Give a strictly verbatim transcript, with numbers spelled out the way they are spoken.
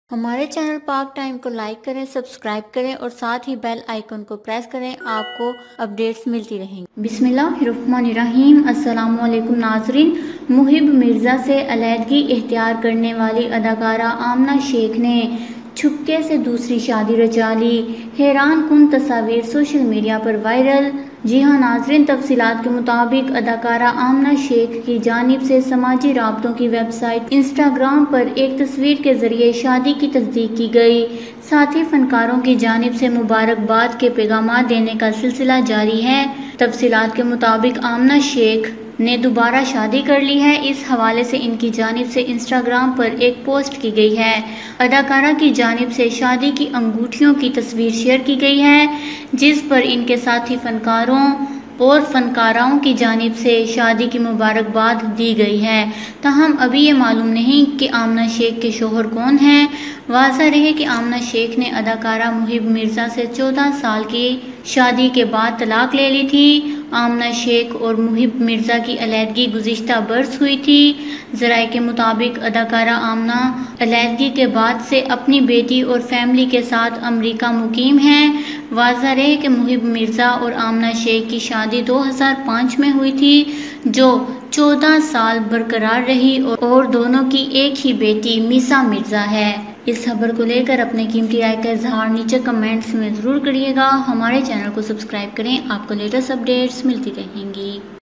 ہمارے چینل پاک ٹائم کو لائک کریں، سبسکرائب کریں اور ساتھ ہی بیل آئیکن کو پریس کریں، آپ کو اپڈیٹس ملتی رہیں گی۔ بسم اللہ الرحمن الرحیم۔ السلام علیکم ناظرین۔ محب مرزا سے علیحدگی اختیار کرنے والی اداکارہ آمنہ شیخ نے چھپکے سے دوسری شادی رچا لی۔ حیران کن تصاویر سوشل میڈیا پر وائرل۔ جی ہاں ناظرین، تفصیلات کے مطابق اداکارہ آمنہ شیخ کی جانب سے سماجی رابطوں کی ویب سائٹ انسٹاگرام پر ایک تصویر کے ذریعے شادی کی تصدیق کی گئی۔ ساتھ ہی فنکاروں کی جانب سے مبارکباد کے پیغامات دینے کا سلسلہ جاری ہے۔ تفصیلات کے مطابق آمنہ شیخ نے دوبارہ شادی کر لی ہے۔ اس حوالے سے ان کی جانب سے انسٹاگرام پر ایک پوسٹ کی گئی ہے۔ اداکارہ کی جانب سے شادی کی انگوٹھیوں کی تصویر شیئر کی گئی ہے، جس پر ان کے ساتھی فنکاروں اور فنکاراؤں کی جانب سے شادی کی مبارکباد دی گئی ہے۔ تاہم ابھی یہ معلوم نہیں کہ آمنہ شیخ کے شوہر کون ہیں۔ واضح رہے کہ آمنہ شیخ نے اداکارہ محب مرزا سے چودہ سال کی شادی کے بعد طلاق لے لی تھی۔ آمنہ شیخ اور محب مرزا کی علیحدگی گزشتہ برس ہوئی تھی۔ ذرائع کے مطابق اداکارہ آمنہ علیحدگی کے بعد سے اپنی بیٹی اور فیملی کے ساتھ امریکہ مقیم ہیں۔ واضح رہے کہ محب مرزا اور آمنہ شیخ کی شادی دو ہزار پانچ میں ہوئی تھی، جو چودہ سال برقرار رہی اور دونوں کی ایک ہی بیٹی میسا مرزا ہے۔ اس خبر کو لے کر اپنے قیمتی رائے کا اظہار نیچے کمنٹس میں ضرور کریے گا۔ ہمارے چینل کو سبسکرائب کریں، آپ کو لیٹسٹ اپڈیٹس ملتی رہیں گی۔